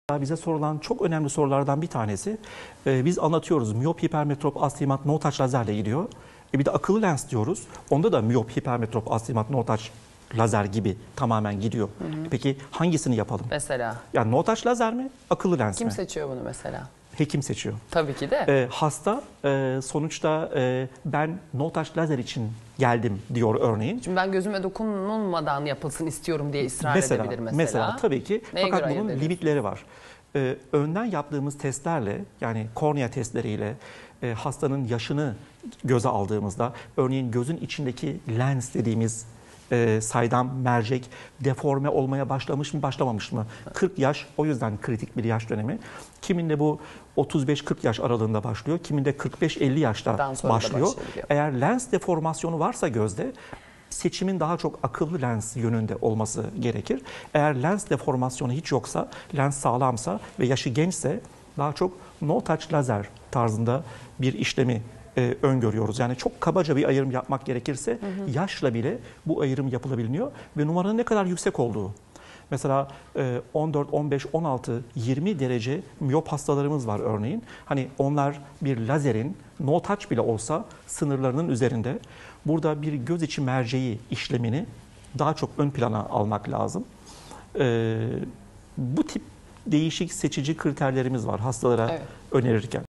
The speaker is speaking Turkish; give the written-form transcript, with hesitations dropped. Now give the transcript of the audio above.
Bize sorulan çok önemli sorulardan bir tanesi, biz anlatıyoruz miyop, hipermetrop, astigmat, no touch lazerle gidiyor. Bir de akıllı lens diyoruz. Onda da miyop, hipermetrop, astigmat, no touch lazer gibi tamamen gidiyor. Peki hangisini yapalım? Mesela? Yani no touch lazer mi, akıllı lens mi? Kim seçiyor bunu mesela? Hekim seçiyor. Tabii ki de. Hasta sonuçta ben no touch lazer için geldim diyor örneğin. Şimdi ben gözüme dokunulmadan yapılsın istiyorum diye ısrar edebilir mesela. Mesela tabii ki. Neye Fakat göre bunun limitleri var. Önden yaptığımız testlerle, yani kornea testleriyle hastanın yaşını göze aldığımızda, örneğin gözün içindeki lens dediğimiz saydam mercek deforme olmaya başlamış mı başlamamış mı? 40 yaş o yüzden kritik bir yaş dönemi. Kiminde bu 35-40 yaş aralığında başlıyor, kiminde 45-50 yaşta başlıyor. Eğer lens deformasyonu varsa gözde, seçimin daha çok akıllı lens yönünde olması gerekir. Eğer lens deformasyonu hiç yoksa, lens sağlamsa ve yaşı gençse daha çok no touch lazer tarzında bir işlemi öngörüyoruz. Yani çok kabaca bir ayrım yapmak gerekirse yaşla bile bu ayrım yapılabiliyor ve numaranın ne kadar yüksek olduğu. Mesela 14, 15, 16, 20 derece miyop hastalarımız var örneğin. Hani onlar bir lazerin no touch bile olsa sınırlarının üzerinde. Burada bir göz içi merceği işlemini daha çok ön plana almak lazım. Bu tip değişik seçici kriterlerimiz var hastalara önerirken.